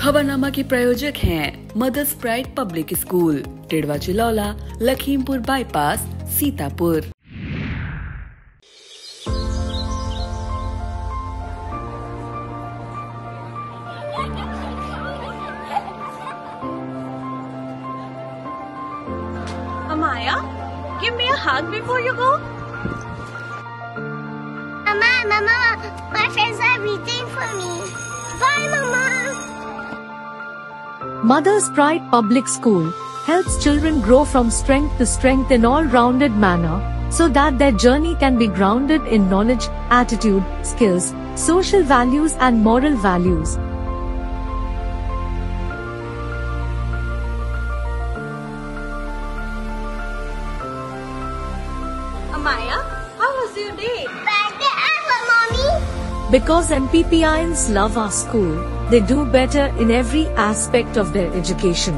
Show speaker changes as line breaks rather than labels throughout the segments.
खबरनामा के प्रायोजक हैं mother's pride public school, Tidwa Chilaula, Lakhimpur bypass, Sitapur.
Amaya, give me a hug before you go.
Mama, my friends are waiting for me. Bye, Mama.
Mother's Pride Public School helps children grow from strength to strength in all-rounded manner, so that their journey can be grounded in knowledge, attitude, skills, social values and moral values.
Amaya, how was your day?
Better ever, Mommy.
Because MPPIans love our school, they do better in every aspect of their education.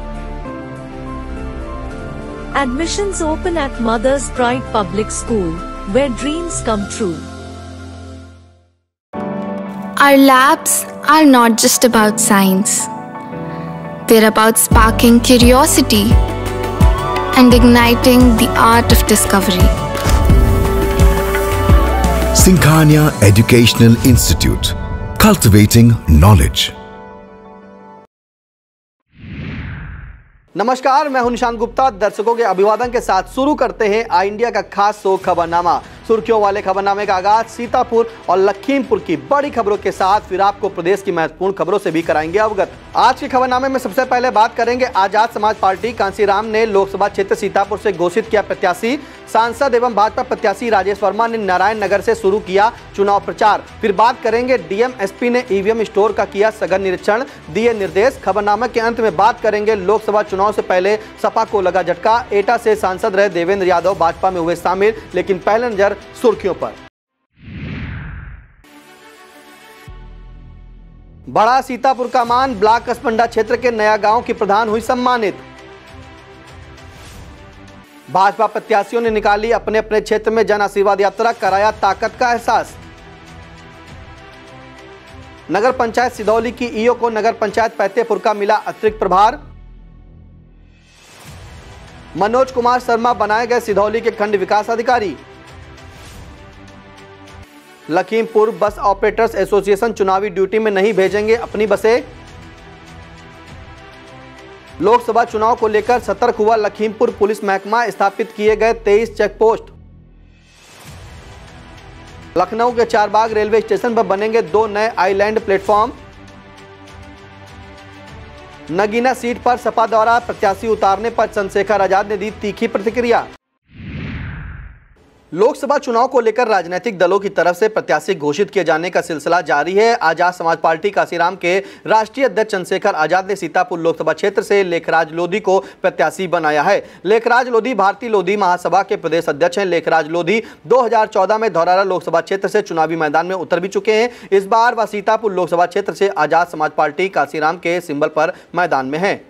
Admissions open at Mother's Pride Public School, where dreams come true.
Our labs are not just about science. They're about sparking curiosity and igniting the art of discovery.
Sinkhania Educational Institute, cultivating knowledge.
नमस्कार, मैं हूं निशांत गुप्ता। दर्शकों के अभिवादन के साथ शुरू करते हैं आई इंडिया का खास शो खबरनामा। सुर्खियों वाले खबरनामे का आगाज सीतापुर और लखीमपुर की बड़ी खबरों के साथ, फिर आपको प्रदेश की महत्वपूर्ण खबरों से भी कराएंगे अवगत। आज के खबरनामे में सबसे पहले बात करेंगे आजाद समाज पार्टी कांसीराम ने लोकसभा क्षेत्र सीतापुर से घोषित किया प्रत्याशी। सांसद एवं भाजपा प्रत्याशी राजेश वर्मा ने नारायण नगर से शुरू किया चुनाव प्रचार। फिर बात करेंगे डीएम एसपी ने ईवीएम स्टोर का किया सघन निरीक्षण, दिए निर्देश। खबरनामे के अंत में बात करेंगे लोकसभा चुनाव से पहले सपा को लगा झटका। एटा से सांसद रहे देवेंद्र यादव भाजपा में हुए शामिल, लेकिन पहले नजर सुर्खियों पर। बड़ा सीतापुर का मान, ब्लॉक कसमंडा क्षेत्र के नया गांव की प्रधान हुई सम्मानित। भाजपा प्रत्याशियों ने निकाली अपने अपने क्षेत्र में जन आशीर्वाद यात्रा, कराया ताकत का एहसास। नगर पंचायत सिधौली की ईओ को नगर पंचायत फतेहपुर का मिला अतिरिक्त प्रभार। मनोज कुमार शर्मा बनाए गए सिधौली के खंड विकास अधिकारी। लखीमपुर बस ऑपरेटर्स एसोसिएशन चुनावी ड्यूटी में नहीं भेजेंगे अपनी बसें। लोकसभा चुनाव को लेकर सतर्क हुआ लखीमपुर पुलिस महकमा, स्थापित किए गए 23 चेक पोस्ट। लखनऊ के चारबाग रेलवे स्टेशन पर बनेंगे 2 नए आइलैंड प्लेटफॉर्म। नगीना सीट पर सपा द्वारा प्रत्याशी उतारने पर चंद्रशेखर आजाद ने दी तीखी प्रतिक्रिया। लोकसभा चुनाव को लेकर राजनीतिक दलों की तरफ से प्रत्याशी घोषित किए जाने का सिलसिला जारी है। आजाद समाज पार्टी कांसीराम के राष्ट्रीय अध्यक्ष चंद्रशेखर आजाद ने सीतापुर लोकसभा क्षेत्र से लेखराज लोधी को प्रत्याशी बनाया है। लेखराज लोधी भारतीय लोधी महासभा के प्रदेश अध्यक्ष हैं। लेखराज लोधी 2014 में धौरहरा लोकसभा क्षेत्र से चुनावी मैदान में उतर भी चुके हैं। इस बार वह सीतापुर लोकसभा क्षेत्र से आजाद समाज पार्टी कांसीराम के सिंबल पर मैदान में है।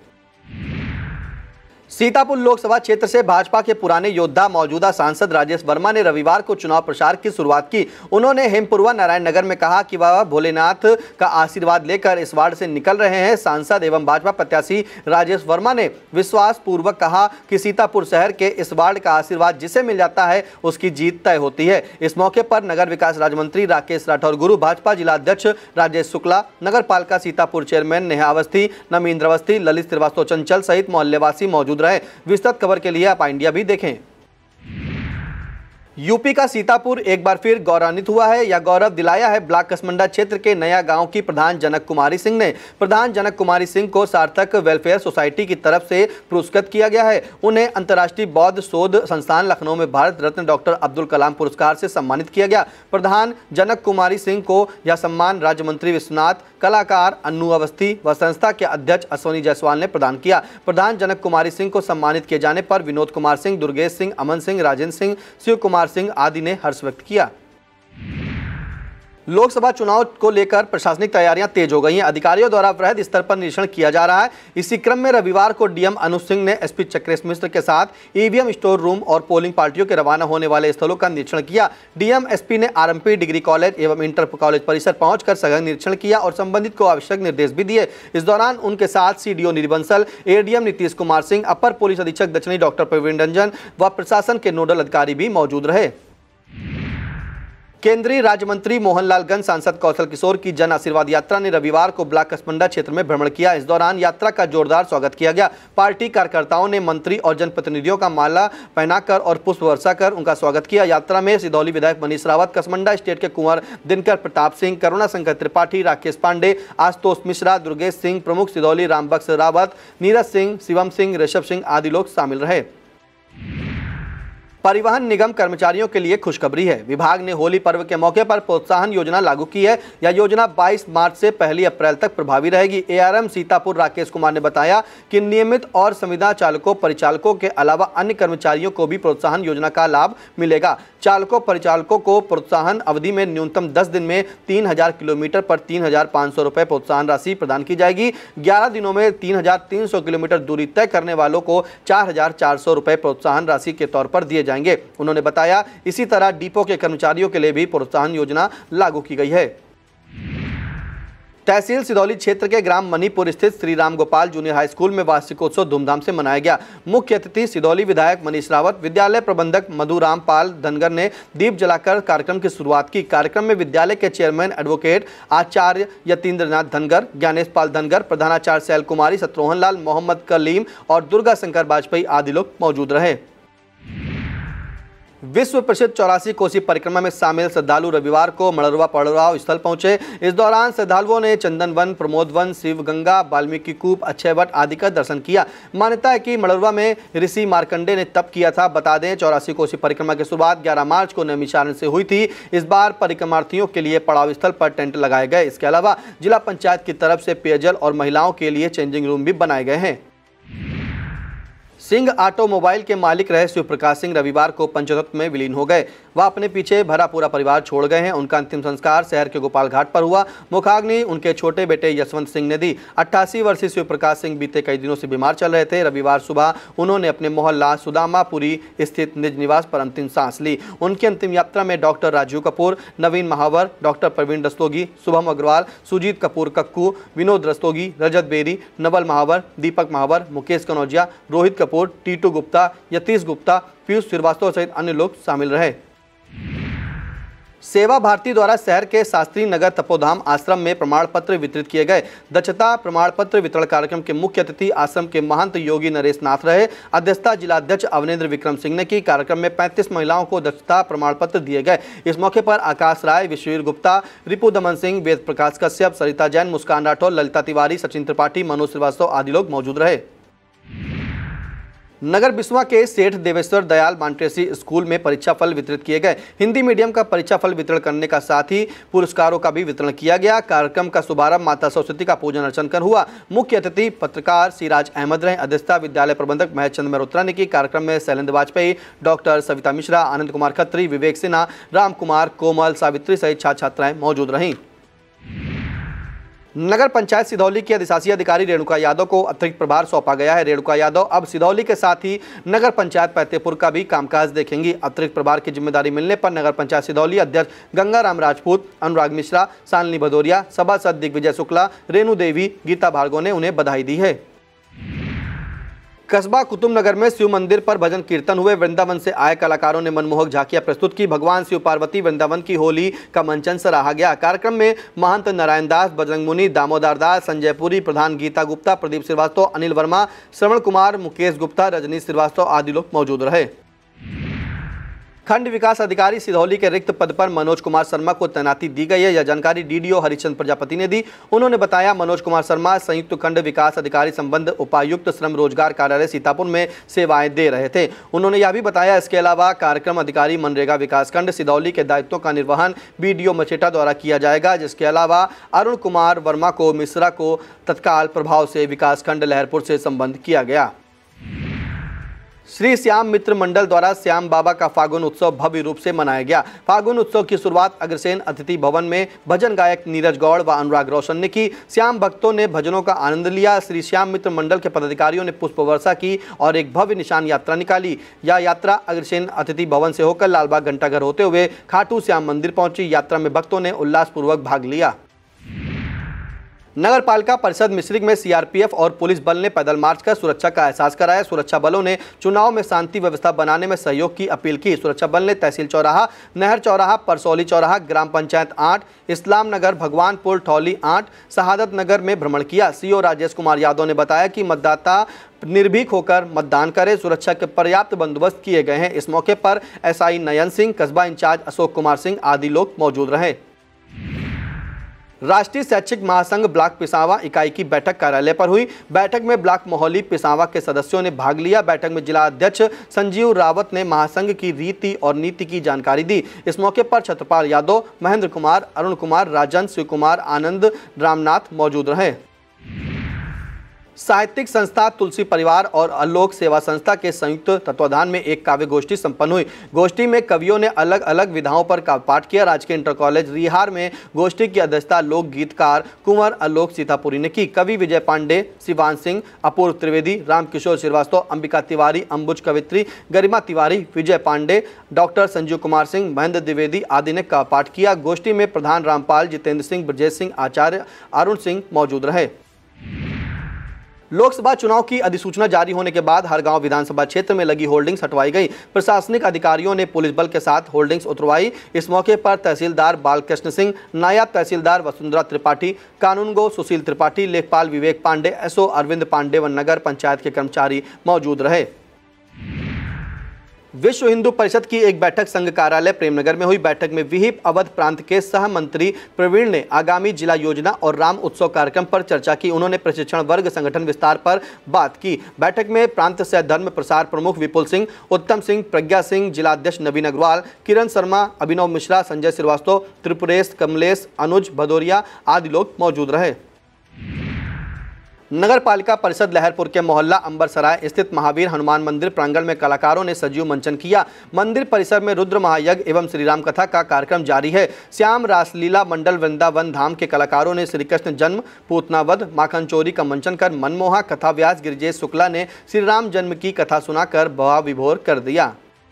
सीतापुर लोकसभा क्षेत्र से भाजपा के पुराने योद्धा मौजूदा सांसद राजेश वर्मा ने रविवार को चुनाव प्रचार की शुरुआत की। उन्होंने हेमपुरवा नारायण नगर में कहा कि वह भोलेनाथ का आशीर्वाद लेकर इस वार्ड से निकल रहे हैं। सांसद एवं भाजपा प्रत्याशी राजेश वर्मा ने विश्वास पूर्वक कहा कि सीतापुर शहर के इस वार्ड का आशीर्वाद जिसे मिल जाता है उसकी जीत तय होती है। इस मौके पर नगर विकास राज्य मंत्री राकेश राठौर गुरु, भाजपा जिला अध्यक्ष राजेश शुक्ला, नगर पालिका सीतापुर चेयरमैन नेहा अवस्थी, नमींद्र अवस्थी, ललित श्रीवास्तव चंचल सहित मोहल्लेवासी मौजूद रहे। विस्तृत खबर के लिए आप इंडिया भी देखें। यूपी का सीतापुर एक बार फिर गौरवान्वित हुआ है। यह गौरव दिलाया है ब्लॉक कसमंडा क्षेत्र के नया गांव की प्रधान जनक कुमारी सिंह ने। प्रधान जनक कुमारी सिंह को सार्थक वेलफेयर सोसाइटी की तरफ से पुरस्कृत किया गया है। उन्हें अंतर्राष्ट्रीय बौद्ध शोध संस्थान लखनऊ में भारत रत्न डॉक्टर अब्दुल कलाम पुरस्कार से सम्मानित किया गया। प्रधान जनक कुमारी सिंह को यह सम्मान राज्य मंत्री विश्वनाथ, कलाकार अन्नू अवस्थी व संस्था के अध्यक्ष अश्वनी जायसवाल ने प्रदान किया। प्रधान जनक कुमारी सिंह को सम्मानित किए जाने पर विनोद कुमार सिंह, दुर्गेश सिंह, अमन सिंह, राजेंद्र सिंह, शिव कुमार सिंह आदि ने हर्ष व्यक्त किया। लोकसभा चुनाव को लेकर प्रशासनिक तैयारियां तेज हो गई हैं। अधिकारियों द्वारा वृहद स्तर पर निरीक्षण किया जा रहा है। इसी क्रम में रविवार को डीएम अनुज सिंह ने एसपी चक्रेश मिश्र के साथ ईवीएम स्टोर रूम और पोलिंग पार्टियों के रवाना होने वाले स्थलों का निरीक्षण किया। डीएम एसपी ने आरएमपी डिग्री कॉलेज एवं इंटर कॉलेज परिसर पहुंचकर सघन निरीक्षण किया और संबंधित को आवश्यक निर्देश भी दिए। इस दौरान उनके साथ सीडीओ निरिबंसल, एडीएम नीतीश कुमार सिंह, अपर पुलिस अधीक्षक दक्षिणी डॉक्टर प्रवीण रंजन व प्रशासन के नोडल अधिकारी भी मौजूद रहे। केंद्रीय राज्य मंत्री मोहनलालगंज सांसद कौशल किशोर की जन आशीर्वाद यात्रा ने रविवार को ब्लॉक कसमंडा क्षेत्र में भ्रमण किया। इस दौरान यात्रा का जोरदार स्वागत किया गया। पार्टी कार्यकर्ताओं ने मंत्री और जनप्रतिनिधियों का माला पहनाकर और पुष्प वर्षा कर उनका स्वागत किया। यात्रा में सिधौली विधायक मनीष रावत, कसमंडा स्टेट के कुंवर दिनकर प्रताप सिंह, करुणा शंकर त्रिपाठी, राकेश पांडे, आशुतोष मिश्रा, दुर्गेश सिंह, प्रमुख सिधौली रामबक्स रावत, नीरज सिंह, शिवम सिंह, ऋषभ सिंह आदि लोग शामिल रहे। परिवहन निगम कर्मचारियों के लिए खुशखबरी है। विभाग ने होली पर्व के मौके पर प्रोत्साहन योजना लागू की है। यह योजना 22 मार्च से 1 अप्रैल तक प्रभावी रहेगी। एआरएम सीतापुर राकेश कुमार ने बताया कि नियमित और संविदा चालकों परिचालकों के अलावा अन्य कर्मचारियों को भी प्रोत्साहन योजना का लाभ मिलेगा। चालकों परिचालकों को प्रोत्साहन अवधि में न्यूनतम 10 दिन में 3000 किलोमीटर पर 3500 रुपये प्रोत्साहन राशि प्रदान की जाएगी। 11 दिनों में 3300 किलोमीटर दूरी तय करने वालों को 4400 रुपये प्रोत्साहन राशि के तौर पर दिए जाएंगे। उन्होंने बताया इसी तरह डिपो के कर्मचारियों के लिए भी प्रोत्साहन योजना लागू की गई है। तहसील सिधौली क्षेत्र के ग्राम मणिपुर स्थित Shri Ram Gopal junior high school में वार्षिकोत्सव धूमधाम से मनाया गया। मुख्य अतिथि सिधौली विधायक मनीष रावत, विद्यालय प्रबंधक मधुराम पाल धनगर ने दीप जलाकर कार्यक्रम की शुरुआत की। कार्यक्रम में विद्यालय के चेयरमैन एडवोकेट आचार्य यतीन्द्रनाथ धनगर, ज्ञानेश पाल धनगर, प्रधानाचार्य शैल कुमारी, शत्रुघ्न लाल, मोहम्मद कलीम और दुर्गा शंकर वाजपेयी आदि लोग मौजूद रहे। विश्व प्रसिद्ध 84 कोसी परिक्रमा में शामिल श्रद्धालु रविवार को मड़रवा पड़ाव स्थल पहुंचे। इस दौरान श्रद्धालुओं ने चंदन वन, प्रमोद वन, शिव गंगा, वाल्मीकि कूप, अक्षय वट आदि का दर्शन किया। मान्यता है कि मड़रवा में ऋषि मार्कंडे ने तप किया था। बता दें 84 कोसी परिक्रमा की शुरुआत 11 मार्च को नैमिषारण्य से हुई थी। इस बार परिक्रमार्थियों के लिए पड़ाव स्थल पर टेंट लगाए गए। इसके अलावा जिला पंचायत की तरफ से पेयजल और महिलाओं के लिए चेंजिंग रूम भी बनाए गए हैं। सिंह ऑटोमोबाइल के मालिक रहे शिव प्रकाश सिंह रविवार को पंचतत्व में विलीन हो गए। वह अपने पीछे भरा पूरा परिवार छोड़ गए हैं। उनका अंतिम संस्कार शहर के गोपाल घाट पर हुआ। मुखाग्नि उनके छोटे बेटे यशवंत सिंह ने दी। 88 वर्षीय शिव प्रकाश सिंह बीते कई दिनों से बीमार चल रहे थे। रविवार सुबह उन्होंने अपने मोहल्ला सुदामापुरी स्थित निज निवास पर अंतिम सांस ली। उनकी अंतिम यात्रा में डॉक्टर राजीव कपूर, नवीन महावर, डॉक्टर प्रवीण रस्तोगी, शुभम अग्रवाल, सुजीत कपूर कक्कू, विनोद रस्तोगी, रजत बेरी, नवल महावर, दीपक महावर, मुकेश कनौजिया, रोहित कपूर, टीटू गुप्ता, यतीश गुप्ता, पीयूष श्रीवास्तव सहित अन्य लोग शामिल रहे। सेवा भारती द्वारा शहर के शास्त्री नगर तपोधाम आश्रम में प्रमाण पत्र वितरित किए गए। दक्षता प्रमाण पत्र वितरण कार्यक्रम के मुख्य अतिथि आश्रम के महंत योगी नरेश नाथ रहे। अध्यक्षता जिलाध्यक्ष अवनेंद्र विक्रम सिंह ने की। कार्यक्रम में 35 महिलाओं को दक्षता प्रमाण पत्र दिए गए। इस मौके पर आकाश राय, विश्ववीर गुप्ता, रिपु दमन सिंह, वेद प्रकाश कश्यप, सरिता जैन, मुस्कान राठौर, ललिता तिवारी, सचिन त्रिपाठी, मनोज श्रीवास्तव आदि लोग मौजूद रहे। नगर बिस्वा के सेठ देवेश्वर दयाल मांटेसी स्कूल में परीक्षा फल वितरित किए गए। हिंदी मीडियम का परीक्षा फल वितरण करने का साथ ही पुरस्कारों का भी वितरण किया गया। कार्यक्रम का शुभारंभ माता सरस्वती का पूजन अर्चन कर हुआ। मुख्य अतिथि पत्रकार सिराज अहमद रहे। अध्यक्षता विद्यालय प्रबंधक महेश चंद्र मल्होत्रा ने की। कार्यक्रम में शैलेंद्र वाजपेयी, डॉक्टर सविता मिश्रा, आनंद कुमार खत्री, विवेक सिन्हा, राम कुमार, कोमल, सावित्री सहित छात्र छात्राएं मौजूद रहीं। नगर पंचायत सिधौली के अधिशासी अधिकारी रेणुका यादव को अतिरिक्त प्रभार सौंपा गया है। रेणुका यादव अब सिधौली के साथ ही नगर पंचायत फतेहपुर का भी कामकाज देखेंगी। अतिरिक्त प्रभार की जिम्मेदारी मिलने पर नगर पंचायत सिधौली अध्यक्ष गंगाराम राजपूत, अनुराग मिश्रा, शालिनी भदौरिया, सभासद दिग्विजय शुक्ला, रेणु देवी, गीता भार्गव ने उन्हें बधाई दी है। कस्बा कुतुबनगर में शिव मंदिर पर भजन कीर्तन हुए। वृंदावन से आए कलाकारों ने मनमोहक झांकियां प्रस्तुत की। भगवान शिव पार्वती वृंदावन की होली का मंचन सराहा गया। कार्यक्रम में महंत नारायण दास, बजरंग मुनि, दामोदर दास, संजय पुरी, प्रधान गीता गुप्ता, प्रदीप श्रीवास्तव, अनिल वर्मा, श्रवण कुमार, मुकेश गुप्ता, रजनीश श्रीवास्तव आदि लोग मौजूद रहे। खंड विकास अधिकारी सिधौली के रिक्त पद पर मनोज कुमार शर्मा को तैनाती दी गई है। यह जानकारी डीडीओ हरिचंद प्रजापति ने दी। उन्होंने बताया मनोज कुमार शर्मा संयुक्त खंड विकास अधिकारी संबंध उपायुक्त श्रम रोजगार कार्यालय सीतापुर में सेवाएं दे रहे थे। उन्होंने यह भी बताया इसके अलावा कार्यक्रम अधिकारी मनरेगा विकासखंड सिधौली के दायित्वों का निर्वहन बीडीओ मचेटा द्वारा किया जाएगा। जिसके अलावा अरुण कुमार वर्मा को मिश्रा को तत्काल प्रभाव से विकासखंड लहरपुर से संबंध किया गया। श्री श्याम मित्र मंडल द्वारा श्याम बाबा का फागुन उत्सव भव्य रूप से मनाया गया। फागुन उत्सव की शुरुआत अग्रसेन अतिथि भवन में भजन गायक नीरज गौड़ व अनुराग रोशन ने की। श्याम भक्तों ने भजनों का आनंद लिया। श्री श्याम मित्र मंडल के पदाधिकारियों ने पुष्प वर्षा की और एक भव्य निशान यात्रा निकाली। यह यात्रा अग्रसेन अतिथि भवन से होकर लालबाग घंटाघर होते हुए खाटू श्याम मंदिर पहुंची। यात्रा में भक्तों ने उल्लासपूर्वक भाग लिया। नगर पालिका परिषद मिश्रिख में सीआरपीएफ और पुलिस बल ने पैदल मार्च कर सुरक्षा का एहसास कराया। सुरक्षा बलों ने चुनाव में शांति व्यवस्था बनाने में सहयोग की अपील की। सुरक्षा बल ने तहसील चौराहा, नहर चौराहा, परसौली चौराहा, ग्राम पंचायत 8, इस्लाम नगर, भगवानपुर, ठौली 8, शहादत नगर में भ्रमण किया। सीओ राजेश कुमार यादव ने बताया कि मतदाता निर्भीक होकर मतदान करें। सुरक्षा के पर्याप्त बंदोबस्त किए गए हैं। इस मौके पर एसआई नयन सिंह, कस्बा इंचार्ज अशोक कुमार सिंह आदि लोग मौजूद रहे। राष्ट्रीय शैक्षिक महासंघ ब्लॉक पिसावा इकाई की बैठक कार्यालय पर हुई। बैठक में ब्लॉक मोहली पिसावा के सदस्यों ने भाग लिया। बैठक में जिला अध्यक्ष संजीव रावत ने महासंघ की रीति और नीति की जानकारी दी। इस मौके पर छत्रपाल यादव, महेंद्र कुमार, अरुण कुमार, राजन, शिव कुमार, आनंद, रामनाथ मौजूद रहे। साहित्यिक संस्था तुलसी परिवार और आलोक सेवा संस्था के संयुक्त तत्वाधान में एक काव्य गोष्ठी संपन्न हुई। गोष्ठी में कवियों ने अलग अलग विधाओं पर काव्य पाठ किया। राजकीय इंटर कॉलेज रिहार में गोष्ठी की अध्यक्षता लोक गीतकार कुंवर आलोक सीतापुरी ने की। कवि विजय पांडे, शिवान सिंह, अपूर्व त्रिवेदी, रामकिशोर श्रीवास्तव, अंबिका तिवारी, अंबुज कवित्री, गरिमा तिवारी, विजय पांडे, डॉक्टर संजीव कुमार सिंह, महेंद्र द्विवेदी आदि ने काव्य पाठ किया। गोष्ठी में प्रधान रामपाल, जितेंद्र सिंह, ब्रजेश सिंह, आचार्य अरुण सिंह मौजूद रहे। लोकसभा चुनाव की अधिसूचना जारी होने के बाद हर गांव विधानसभा क्षेत्र में लगी होल्डिंग्स हटवाई गई। प्रशासनिक अधिकारियों ने पुलिस बल के साथ होल्डिंग्स उतरवाई। इस मौके पर तहसीलदार बालकृष्ण सिंह, नायब तहसीलदार वसुंधरा त्रिपाठी, कानूनगो सुशील त्रिपाठी, लेखपाल विवेक पांडे, एसओ अरविंद पांडे व नगर पंचायत के कर्मचारी मौजूद रहे। विश्व हिंदू परिषद की एक बैठक संघ कार्यालय प्रेमनगर में हुई। बैठक में विहिप अवध प्रांत के सह मंत्री प्रवीण ने आगामी जिला योजना और राम उत्सव कार्यक्रम पर चर्चा की। उन्होंने प्रशिक्षण वर्ग संगठन विस्तार पर बात की। बैठक में प्रांत से धर्म प्रसार प्रमुख विपुल सिंह, उत्तम सिंह, प्रज्ञा सिंह, जिलाध्यक्ष नवीन अग्रवाल, किरण शर्मा, अभिनव मिश्रा, संजय श्रीवास्तव, त्रिपुरेश, कमलेश, अनुज भदौरिया आदि लोग मौजूद रहे। नगर पालिका परिषद लहरपुर के मोहल्ला अंबरसराय स्थित महावीर हनुमान मंदिर प्रांगण में कलाकारों ने सजीव मंचन किया। मंदिर परिसर में रुद्र महायज्ञ एवं श्री राम कथा का कार्यक्रम जारी है। श्याम रासलीला मंडल वृंदावन धाम के कलाकारों ने श्री कृष्ण जन्म, पूतनावध, माखन चोरी का मंचन कर मनमोहा कथा व्यास गिरिजेश शुक्ला ने श्री राम जन्म की कथा सुनाकर भाव विभोर कर दिया।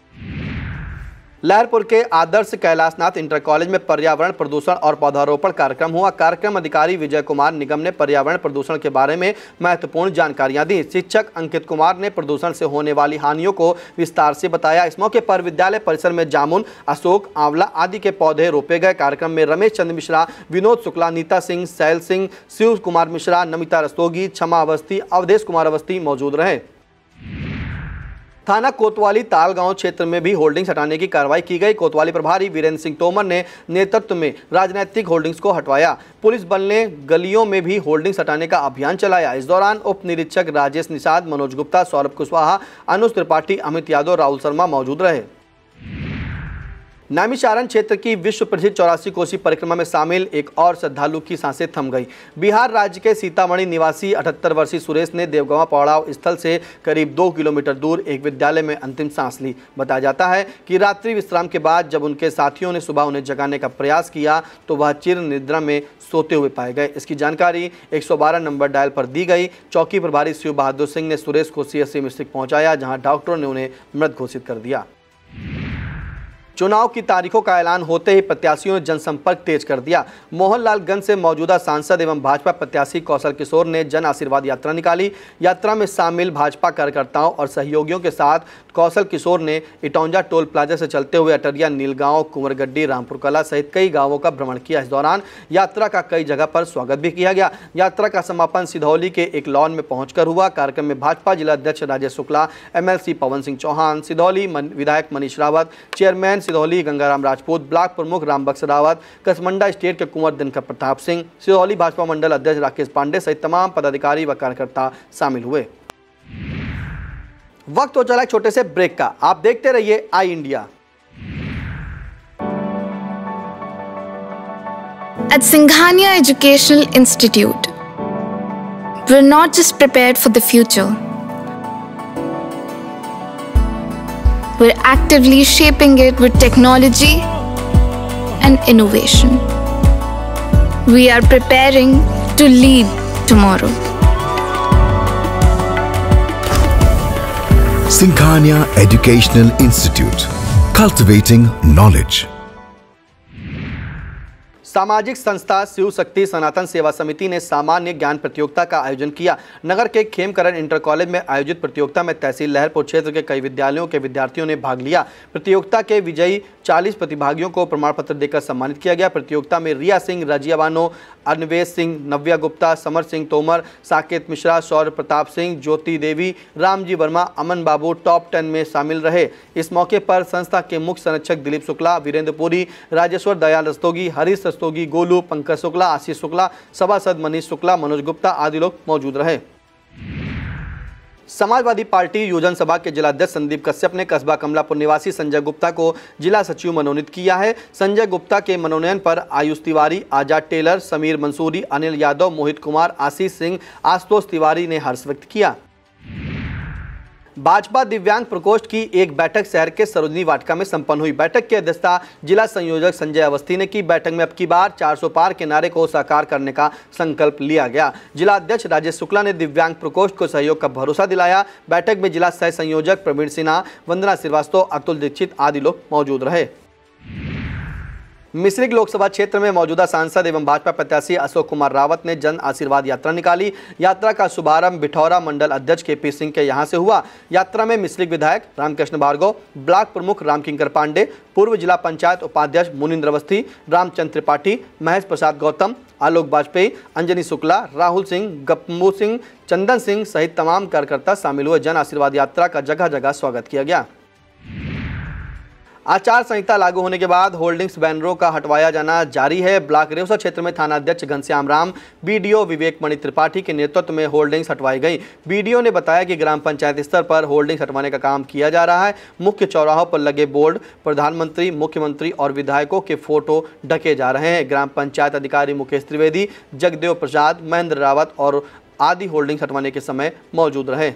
लहरपुर के आदर्श कैलाशनाथ इंटर कॉलेज में पर्यावरण प्रदूषण और पौधारोपण कार्यक्रम हुआ। कार्यक्रम अधिकारी विजय कुमार निगम ने पर्यावरण प्रदूषण के बारे में महत्वपूर्ण जानकारियां दी। शिक्षक अंकित कुमार ने प्रदूषण से होने वाली हानियों को विस्तार से बताया। इस मौके पर विद्यालय परिसर में जामुन, अशोक, आंवला आदि के पौधे रोपे गए। कार्यक्रम में रमेश चंद्र मिश्रा, विनोद शुक्ला, नीता सिंह, सैल सिंह, शिव कुमार मिश्रा, नमिता रस्तोगी, क्षमा अवस्थी, अवधेश कुमार अवस्थी मौजूद रहे। थाना कोतवाली तालगांव क्षेत्र में भी होल्डिंग्स हटाने की कार्रवाई की गई। कोतवाली प्रभारी वीरेंद्र सिंह तोमर ने नेतृत्व में राजनीतिक होल्डिंग्स को हटवाया। पुलिस बल ने गलियों में भी होल्डिंग्स हटाने का अभियान चलाया। इस दौरान उप निरीक्षक राजेश निषाद, मनोज गुप्ता, सौरभ कुशवाहा, अनुज त्रिपाठी, अमित यादव, राहुल शर्मा मौजूद रहे। नैमिषारण्य क्षेत्र की विश्व प्रसिद्ध 84 कोसी परिक्रमा में शामिल एक और श्रद्धालु की सांसें थम गई। बिहार राज्य के सीतामढ़ी निवासी 78 वर्षीय सुरेश ने देवगवा पड़ाव स्थल से करीब 2 किलोमीटर दूर एक विद्यालय में अंतिम सांस ली। बताया जाता है कि रात्रि विश्राम के बाद जब उनके साथियों ने सुबह उन्हें जगाने का प्रयास किया तो वह चिर निद्रा में सोते हुए पाए गए। इसकी जानकारी 112 नंबर डायल पर दी गई। चौकी प्रभारी शिव बहादुर सिंह ने सुरेश को सीएससी मिश्रिख पहुंचाया, जहां डॉक्टरों ने उन्हें मृत घोषित कर दिया। चुनाव की तारीखों का ऐलान होते ही प्रत्याशियों ने जनसंपर्क तेज कर दिया। मोहनलालगंज से मौजूदा सांसद एवं भाजपा प्रत्याशी कौशल किशोर ने जन आशीर्वाद यात्रा निकाली। यात्रा में शामिल भाजपा कार्यकर्ताओं और सहयोगियों के साथ कौशल किशोर ने इटौंजा टोल प्लाजा से चलते हुए अटरिया, नीलगांव, कुंवरगड्डी, रामपुर कला सहित कई गांवों का भ्रमण किया। इस दौरान यात्रा का कई जगह पर स्वागत भी किया गया। यात्रा का समापन सिधौली के एक लॉन में पहुंचकर हुआ। कार्यक्रम में भाजपा जिला अध्यक्ष राजेश शुक्ला, एमएलसी पवन सिंह चौहान, सिधौली विधायक मनीष रावत, चेयरमैन सिधौली गंगाराम राजपूत, ब्लॉक प्रमुख रामबक्स रावत, कसमंडा स्टेट के कुंवर दिनकर प्रताप सिंह, सिधौली भाजपा मंडल अध्यक्ष राकेश पांडे सहित तमाम पदाधिकारी व कार्यकर्ता शामिल हुए। वक्त हो चला एक छोटे से ब्रेक का। आप देखते रहिए I India.
At Singhania Educational Institute, we're not just prepared for the future, we're actively shaping it with technology and innovation. We are preparing to lead tomorrow.
Sinkhania Educational Institute, cultivating knowledge.
सामाजिक संस्था शिव शक्ति सनातन सेवा समिति ने सामान्य ज्ञान प्रतियोगिता का आयोजन किया। नगर के खेमकरण इंटर कॉलेज में आयोजित प्रतियोगिता में तहसील लहरपुर क्षेत्र के कई विद्यालयों के विद्यार्थियों ने भाग लिया। प्रतियोगिता के विजयी 40 प्रतिभागियों को प्रमाण पत्र देकर सम्मानित किया गया। प्रतियोगिता में रिया सिंह, रजिया बानो, अन्वेश सिंह, नव्या गुप्ता, समर सिंह तोमर, साकेत मिश्रा, शौर्य प्रताप सिंह, ज्योति देवी, रामजी वर्मा, अमन बाबू टॉप 10 में शामिल रहे। इस मौके पर संस्था के मुख्य संरक्षक दिलीप शुक्ला, वीरेंद्र पुरी, राजेश्वर दयाल रस्तोगी, हरीश रस्तोगी, गोलू, पंकज शुक्ला, आशीष शुक्ला, सभासद मनीष शुक्ला, मनोज गुप्ता आदि लोग मौजूद रहे। समाजवादी पार्टी योजन सभा के जिलाध्यक्ष संदीप कश्यप ने कस्बा कमलापुर निवासी संजय गुप्ता को जिला सचिव मनोनीत किया है। संजय गुप्ता के मनोनयन पर आयुष तिवारी, आजाद टेलर, समीर मंसूरी, अनिल यादव, मोहित कुमार, आशीष सिंह, आशुतोष तिवारी ने हर्ष व्यक्त किया। भाजपा दिव्यांग प्रकोष्ठ की एक बैठक शहर के सरोजनी वाटिका में संपन्न हुई। बैठक की अध्यक्षता जिला संयोजक संजय अवस्थी ने की। बैठक में अब की बार 400 पार के नारे को साकार करने का संकल्प लिया गया। जिला अध्यक्ष राजेश शुक्ला ने दिव्यांग प्रकोष्ठ को सहयोग का भरोसा दिलाया। बैठक में जिला सह संयोजक प्रवीण सिन्हा, वंदना श्रीवास्तव, अतुल दीक्षित आदि लोग मौजूद रहे। मिश्रिक लोकसभा क्षेत्र में मौजूदा सांसद एवं भाजपा प्रत्याशी अशोक कुमार रावत ने जन आशीर्वाद यात्रा निकाली। यात्रा का शुभारंभ बिठौरा मंडल अध्यक्ष केपी सिंह के यहां से हुआ। यात्रा में मिश्रिक विधायक रामकृष्ण भार्गव, ब्लॉक प्रमुख रामकिंकर पांडे, पूर्व जिला पंचायत उपाध्यक्ष मुनिंद्र अवस्थी, रामचंद्र त्रिपाठी, महेश प्रसाद गौतम, आलोक वाजपेयी, अंजनी शुक्ला, राहुल सिंह, गप्पू सिंह, चंदन सिंह सहित तमाम कार्यकर्ता शामिल हुए। जन आशीर्वाद यात्रा का जगह जगह स्वागत किया गया। आचार संहिता लागू होने के बाद होल्डिंग्स बैनरों का हटवाया जाना जारी है। ब्लॉक रेवसा क्षेत्र में थाना अध्यक्ष घनश्याम राम, बीडीओ विवेक मणि त्रिपाठी के नेतृत्व में होल्डिंग्स हटवाई गई। बीडीओ ने बताया कि ग्राम पंचायत स्तर पर होल्डिंग्स हटवाने का काम किया जा रहा है। मुख्य चौराहों पर लगे बोर्ड प्रधानमंत्री, मुख्यमंत्री और विधायकों के फोटो ढके जा रहे हैं। ग्राम पंचायत अधिकारी मुकेश त्रिवेदी, जगदेव प्रसाद, महेंद्र रावत और आदि होल्डिंग्स हटवाने के समय मौजूद रहे।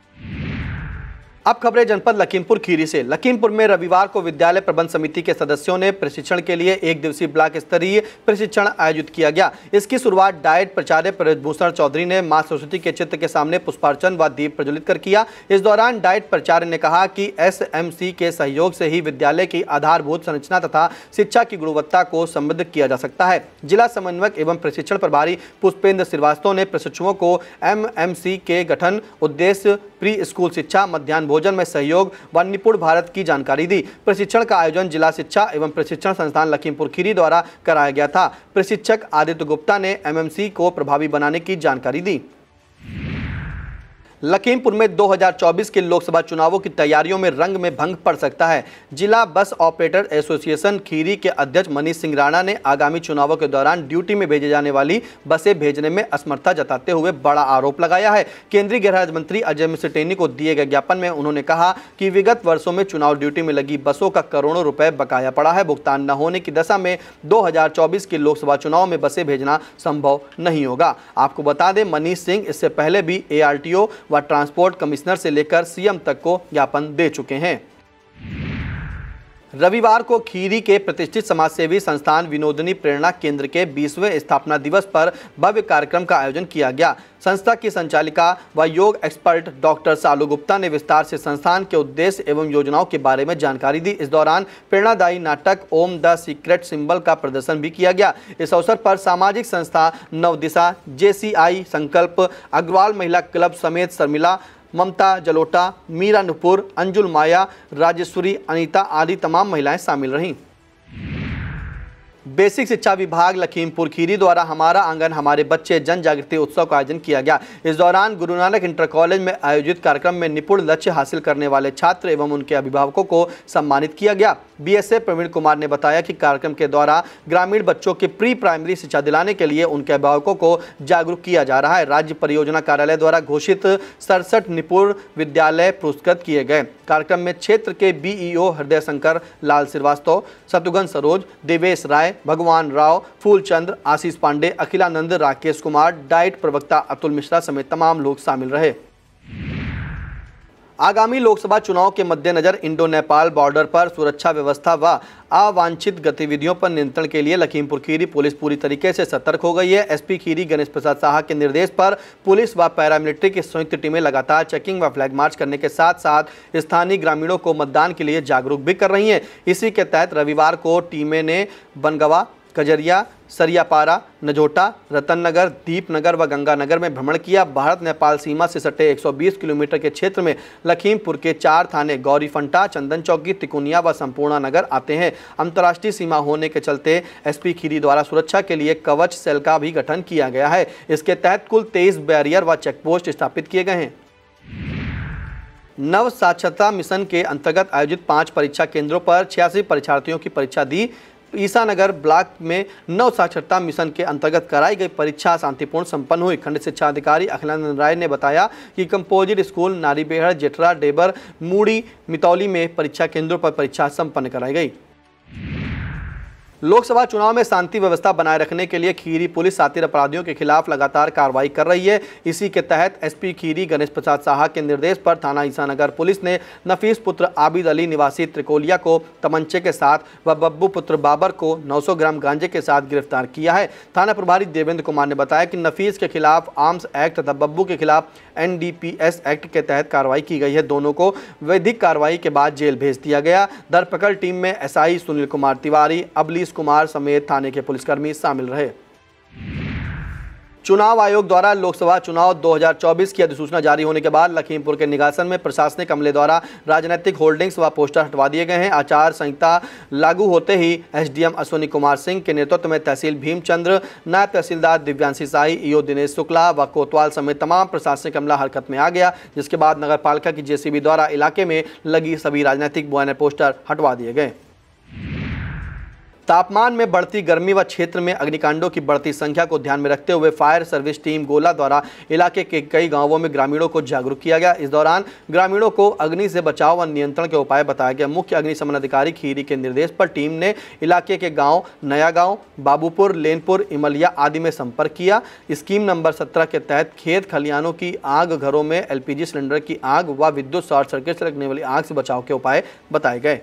अब खबरें जनपद लखीमपुर खीरी से। लखीमपुर में रविवार को विद्यालय प्रबंध समिति के सदस्यों ने प्रशिक्षण के लिए एक दिवसीय ब्लॉक स्तरीय प्रशिक्षण आयोजित किया गया। इसकी शुरुआत डाइट प्राचार्य ब्रजभूषण चौधरी ने मां सरस्वती के चित्र के सामने पुष्पार्चन व दीप प्रज्वलित कर किया। इस दौरान डाइट प्राचार्य ने कहा कि एसएमसी के सहयोग से ही विद्यालय की आधारभूत संरचना तथा शिक्षा की गुणवत्ता को समृद्ध किया जा सकता है। जिला समन्वयक एवं प्रशिक्षण प्रभारी पुष्पेंद्र श्रीवास्तव ने प्रशिक्षुओं को एमएमसी के गठन, उद्देश्य, प्री स्कूल शिक्षा, मध्याह्न भोजन में सहयोग व निपुण भारत की जानकारी दी। प्रशिक्षण का आयोजन जिला शिक्षा एवं प्रशिक्षण संस्थान लखीमपुर खीरी द्वारा कराया गया था। प्रशिक्षक आदित्य गुप्ता ने एमएमसी को प्रभावी बनाने की जानकारी दी। लखीमपुर में 2024 के लोकसभा चुनावों की तैयारियों में रंग में भंग पड़ सकता है। जिला बस ऑपरेटर एसोसिएशन खीरी के अध्यक्ष मनीष सिंह राणा ने आगामी चुनावों के दौरान ड्यूटी में भेजे जाने वाली बसें भेजने में असमर्थता जताते हुए बड़ा आरोप लगाया है। केंद्रीय गृह राज्य मंत्री अजय मिश्र टेनी को दिए गए ज्ञापन में उन्होंने कहा कि विगत वर्षों में चुनाव ड्यूटी में लगी बसों का करोड़ों रुपए बकाया पड़ा है। भुगतान न होने की दशा में 2024 के लोकसभा चुनाव में बसें भेजना संभव नहीं होगा। आपको बता दें, मनीष सिंह इससे पहले भी ARTO व ट्रांसपोर्ट कमिश्नर से लेकर सीएम तक को ज्ञापन दे चुके हैं। रविवार को खीरी के प्रतिष्ठित समाजसेवी संस्थान विनोदनी प्रेरणा केंद्र के 20वें स्थापना दिवस पर भव्य कार्यक्रम का आयोजन किया गया। संस्था की संचालिका व योग एक्सपर्ट डॉक्टर सालू गुप्ता ने विस्तार से संस्थान के उद्देश्य एवं योजनाओं के बारे में जानकारी दी। इस दौरान प्रेरणादायी नाटक ओम द सीक्रेट सिंबल का प्रदर्शन भी किया गया। इस अवसर पर सामाजिक संस्था नवदिशा, JCI संकल्प, अग्रवाल महिला क्लब समेत शर्मिला, ममता जलोटा, मीरा नुपुर, अंजुल माया, राजेश्वरी, अनीता आदि तमाम महिलाएं शामिल रहीं। बेसिक शिक्षा विभाग लखीमपुर खीरी द्वारा हमारा आंगन हमारे बच्चे जन जागृति उत्सव का आयोजन किया गया। इस दौरान गुरु नानक इंटर कॉलेज में आयोजित कार्यक्रम में निपुण लक्ष्य हासिल करने वाले छात्र एवं उनके अभिभावकों को सम्मानित किया गया। BSA प्रवीण कुमार ने बताया कि कार्यक्रम के द्वारा ग्रामीण बच्चों की प्री प्राइमरी शिक्षा दिलाने के लिए उनके अभिभावकों को जागरूक किया जा रहा है। राज्य परियोजना कार्यालय द्वारा घोषित 67 निपुण विद्यालय पुरस्कृत किए गए। कार्यक्रम में क्षेत्र के BEO हृदय शंकर, लाल श्रीवास्तव, शत्रुघ्न सरोज, देवेश राय, भगवान राव, फूलचंद्र, आशीष पांडे, अखिलानंद, राकेश कुमार, डाइट प्रवक्ता अतुल मिश्रा समेत तमाम लोग शामिल रहे। आगामी लोकसभा चुनाव के मद्देनजर इंडो नेपाल बॉर्डर पर सुरक्षा व्यवस्था व अवांछित गतिविधियों पर नियंत्रण के लिए लखीमपुर खीरी पुलिस पूरी तरीके से सतर्क हो गई है। एसपी खीरी गणेश प्रसाद साहा के निर्देश पर पुलिस व पैरामिलिट्री की संयुक्त टीमें लगातार चेकिंग व फ्लैग मार्च करने के साथ साथ स्थानीय ग्रामीणों को मतदान के लिए जागरूक भी कर रही हैं। इसी के तहत रविवार को टीमें ने बनगवा, कजरिया, सरियापारा, नजोटा, रतननगर, दीपनगर व गंगानगर में भ्रमण किया। भारत नेपाल सीमा से सटे 120 किलोमीटर के क्षेत्र में लखीमपुर के 4 थाने गौरीफंटा, चंदन चौकी, तिकुनिया व संपूर्णा नगर आते हैं। अंतर्राष्ट्रीय सीमा होने के चलते एसपी खीरी द्वारा सुरक्षा के लिए कवच सेल का भी गठन किया गया है। इसके तहत कुल 23 बैरियर व चेकपोस्ट स्थापित किए गए हैं। नव साक्षरता मिशन के अंतर्गत आयोजित 5 परीक्षा केंद्रों पर 86 परीक्षार्थियों की परीक्षा दी। ईसानगर ब्लॉक में नव साक्षरता मिशन के अंतर्गत कराई गई परीक्षा शांतिपूर्ण संपन्न हुई। खंड शिक्षा अधिकारी अखिलानंद राय ने बताया कि कंपोजिट स्कूल नारीबेहड़, जेठरा, डेबर, मूड़ी, मितौली में परीक्षा केंद्रों पर परीक्षा संपन्न कराई गई। लोकसभा चुनाव में शांति व्यवस्था बनाए रखने के लिए खीरी पुलिस शातिर अपराधियों के खिलाफ लगातार कार्रवाई कर रही है। इसी के तहत एसपी खीरी गणेश प्रसाद साहा के निर्देश पर थाना ईसानगर पुलिस ने नफीस पुत्र आबिद अली निवासी त्रिकोलिया को तमंचे के साथ व बब्बू पुत्र बाबर को 900 ग्राम गांजे के साथ गिरफ्तार किया है। थाना प्रभारी देवेंद्र कुमार ने बताया कि नफीस के खिलाफ आर्म्स एक्ट तथा बब्बू के खिलाफ NDPS एक्ट के तहत कार्रवाई की गई है। दोनों को वैधिक कार्रवाई के बाद जेल भेज दिया गया। धरपकड़ टीम में SI सुनील कुमार तिवारी, अबलीस कुमार समेत थाने के पुलिसकर्मी शामिल रहे। चुनाव आयोग द्वारा लोकसभा चुनाव 2024 की अधिसूचना जारी होने के बाद लखीमपुर के निगासन में प्रशासनिक अमले द्वारा राजनीतिक होर्डिंग्स व पोस्टर हटवा दिए गए हैं। आचार संहिता लागू होते ही SDM अश्विनी कुमार सिंह के नेतृत्व में तहसील भीमचंद्र, नायब तहसीलदार दिव्यांशी शाही, EO दिनेश शुक्ला व कोतवाल समेत तमाम प्रशासनिक अमला हरकत में आ गया, जिसके बाद नगर पालिका की JCB द्वारा इलाके में लगी सभी राजनीतिक बैनर पोस्टर हटवा दिए गए। तापमान में बढ़ती गर्मी व क्षेत्र में अग्निकांडों की बढ़ती संख्या को ध्यान में रखते हुए फायर सर्विस टीम गोला द्वारा इलाके के कई गांवों में ग्रामीणों को जागरूक किया गया। इस दौरान ग्रामीणों को अग्नि से बचाव व नियंत्रण के उपाय बताया गया। मुख्य अग्निशमन अधिकारी खीरी के निर्देश पर टीम ने इलाके के गाँव नया गाँव, बाबूपुर, लेनपुर, इमलिया आदि में संपर्क किया। स्कीम नंबर 17 के तहत खेत खलिहानों की आग, घरों में LPG सिलेंडर की आग व विद्युत शॉर्ट सर्किट से लगने वाली आग से बचाव के उपाय बताए गए।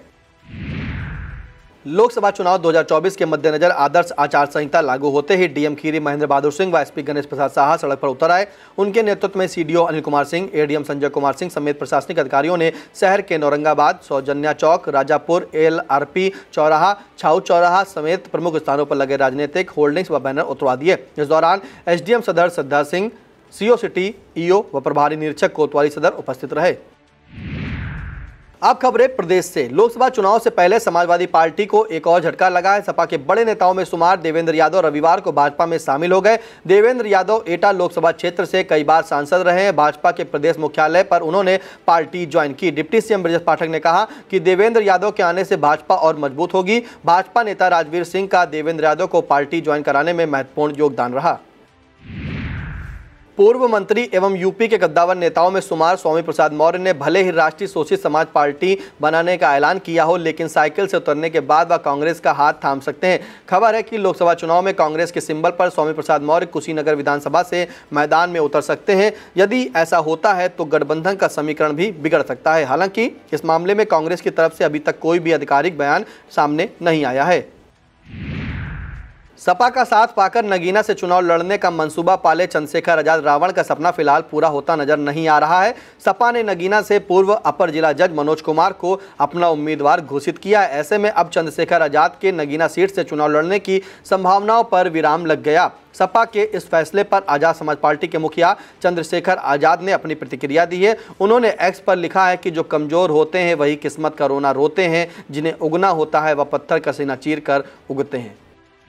लोकसभा चुनाव 2024 के मद्देनजर आदर्श आचार संहिता लागू होते ही DM खीरी महेंद्र बहादुर सिंह व SP गणेश प्रसाद साहा सड़क पर उतर आए। उनके नेतृत्व में CDO अनिल कुमार सिंह, ADM संजय कुमार सिंह समेत प्रशासनिक अधिकारियों ने शहर के नौरंगाबाद, सौजन्या चौक, राजापुर, LRP चौराहा, छाऊ चौराहा समेत प्रमुख स्थानों पर लगे राजनीतिक होल्डिंग्स व बैनर उतरवा दिए। इस दौरान SDM सदर Shraddha Singh, CO city, EO व प्रभारी निरीक्षक कोतवाली सदर उपस्थित रहे। अब खबरें प्रदेश से। लोकसभा चुनाव से पहले समाजवादी पार्टी को एक और झटका लगा है। सपा के बड़े नेताओं में शुमार देवेंद्र यादव रविवार को भाजपा में शामिल हो गए। देवेंद्र यादव एटा लोकसभा क्षेत्र से कई बार सांसद रहे हैं। भाजपा के प्रदेश मुख्यालय पर उन्होंने पार्टी ज्वाइन की। डिप्टी CM ब्रजेश पाठक ने कहा कि देवेंद्र यादव के आने से भाजपा और मजबूत होगी। भाजपा नेता राजवीर सिंह का देवेंद्र यादव को पार्टी ज्वाइन कराने में महत्वपूर्ण योगदान रहा। पूर्व मंत्री एवं यूपी के कद्दावर नेताओं में शुमार स्वामी प्रसाद मौर्य ने भले ही राष्ट्रीय शोषित समाज पार्टी बनाने का ऐलान किया हो, लेकिन साइकिल से उतरने के बाद वह कांग्रेस का हाथ थाम सकते हैं। खबर है कि लोकसभा चुनाव में कांग्रेस के सिंबल पर स्वामी प्रसाद मौर्य कुशीनगर विधानसभा से मैदान में उतर सकते हैं। यदि ऐसा होता है तो गठबंधन का समीकरण भी बिगड़ सकता है। हालांकि इस मामले में कांग्रेस की तरफ से अभी तक कोई भी आधिकारिक बयान सामने नहीं आया है। सपा का साथ पाकर नगीना से चुनाव लड़ने का मंसूबा पाले चंद्रशेखर आजाद रावण का सपना फिलहाल पूरा होता नजर नहीं आ रहा है। सपा ने नगीना से पूर्व अपर जिला जज मनोज कुमार को अपना उम्मीदवार घोषित किया है। ऐसे में अब चंद्रशेखर आजाद के नगीना सीट से चुनाव लड़ने की संभावनाओं पर विराम लग गया। सपा के इस फैसले पर आजाद समाज पार्टी के मुखिया चंद्रशेखर आजाद ने अपनी प्रतिक्रिया दी है। उन्होंने X पर लिखा है कि जो कमजोर होते हैं वही किस्मत का रोना रोते हैं, जिन्हें उगना होता है वह पत्थर का सीना चीर कर उगते हैं।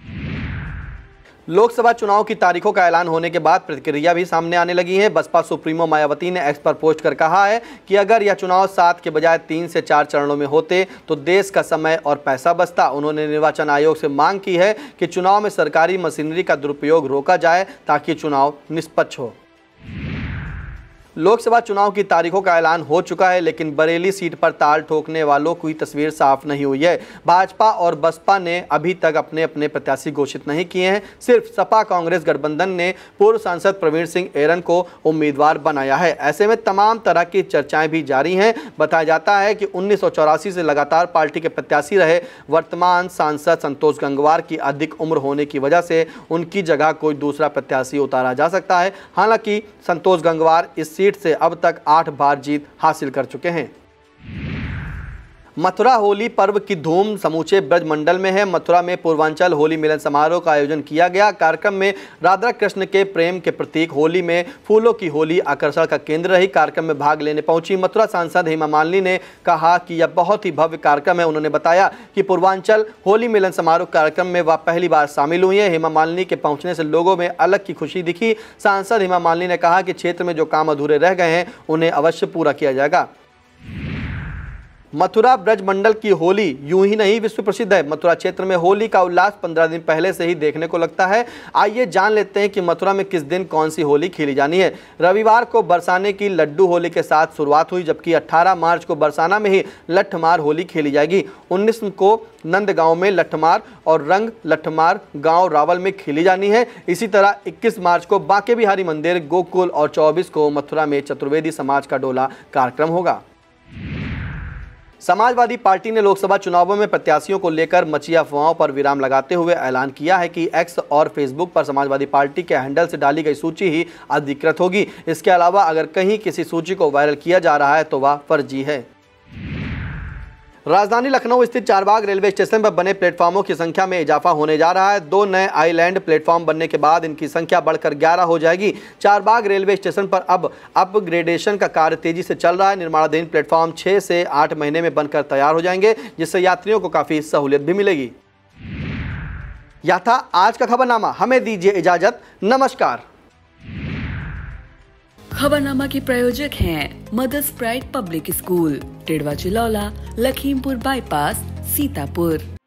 लोकसभा चुनाव की तारीखों का ऐलान होने के बाद प्रतिक्रिया भी सामने आने लगी है। बसपा सुप्रीमो मायावती ने X पर पोस्ट कर कहा है कि अगर यह चुनाव 7 के बजाय 3 से 4 चरणों में होते तो देश का समय और पैसा बचता। उन्होंने निर्वाचन आयोग से मांग की है कि चुनाव में सरकारी मशीनरी का दुरुपयोग रोका जाए ताकि चुनाव निष्पक्ष हो। लोकसभा चुनाव की तारीखों का ऐलान हो चुका है, लेकिन बरेली सीट पर ताल ठोकने वालों की तस्वीर साफ नहीं हुई है। भाजपा और बसपा ने अभी तक अपने अपने प्रत्याशी घोषित नहीं किए हैं। सिर्फ सपा कांग्रेस गठबंधन ने पूर्व सांसद प्रवीण सिंह ऐरन को उम्मीदवार बनाया है। ऐसे में तमाम तरह की चर्चाएं भी जारी हैं। बताया जाता है कि 1984 से लगातार पार्टी के प्रत्याशी रहे वर्तमान सांसद संतोष गंगवार की अधिक उम्र होने की वजह से उनकी जगह कोई दूसरा प्रत्याशी उतारा जा सकता है। हालांकि संतोष गंगवार इस सीट से अब तक 8 बार जीत हासिल कर चुके हैं। मथुरा होली पर्व की धूम समूचे ब्रज मंडल में है। मथुरा में पूर्वांचल होली मिलन समारोह का आयोजन किया गया। कार्यक्रम में राधा कृष्ण के प्रेम के प्रतीक होली में फूलों की होली आकर्षण का केंद्र रही। कार्यक्रम में भाग लेने पहुंची मथुरा सांसद हेमा मालिनी ने कहा कि यह बहुत ही भव्य कार्यक्रम है। उन्होंने बताया कि पूर्वांचल होली मिलन समारोह कार्यक्रम में वह पहली बार शामिल हुई है। हेमा मालिनी के पहुंचने से लोगों में अलग की खुशी दिखी। सांसद हेमा मालिनी ने कहा कि क्षेत्र में जो काम अधूरे रह गए हैं उन्हें अवश्य पूरा किया जाएगा। मथुरा ब्रज मंडल की होली यूं ही नहीं विश्व प्रसिद्ध है। मथुरा क्षेत्र में होली का उल्लास 15 दिन पहले से ही देखने को लगता है। आइए जान लेते हैं कि मथुरा में किस दिन कौन सी होली खेली जानी है। रविवार को बरसाने की लड्डू होली के साथ शुरुआत हुई, जबकि 18 मार्च को बरसाना में ही लठमार होली खेली जाएगी। 19 को नंदगांव में लठमार और रंग लठमार गांव रावल में खेली जानी है। इसी तरह 21 मार्च को बांके बिहारी मंदिर गोकुल और 24 को मथुरा में चतुर्वेदी समाज का डोला कार्यक्रम होगा। समाजवादी पार्टी ने लोकसभा चुनावों में प्रत्याशियों को लेकर मची अफवाहों पर विराम लगाते हुए ऐलान किया है कि एक्स और फेसबुक पर समाजवादी पार्टी के हैंडल से डाली गई सूची ही अधिकृत होगी। इसके अलावा अगर कहीं किसी सूची को वायरल किया जा रहा है तो वह फर्जी है। राजधानी लखनऊ स्थित चारबाग रेलवे स्टेशन पर बने प्लेटफॉर्मों की संख्या में इजाफा होने जा रहा है। 2 नए आइलैंड प्लेटफॉर्म बनने के बाद इनकी संख्या बढ़कर 11 हो जाएगी। चारबाग रेलवे स्टेशन पर अब अपग्रेडेशन का कार्य तेजी से चल रहा है। निर्माणाधीन प्लेटफॉर्म 6 से 8 महीने में बनकर तैयार हो जाएंगे, जिससे यात्रियों को काफी सहूलियत भी मिलेगी। यह था आज का खबरनामा। हमें दीजिए इजाजत। नमस्कार।
खबरनामा के प्रायोजक हैं mother's pride public school, Tidwa Chilaula, Lakhimpur bypass, Sitapur.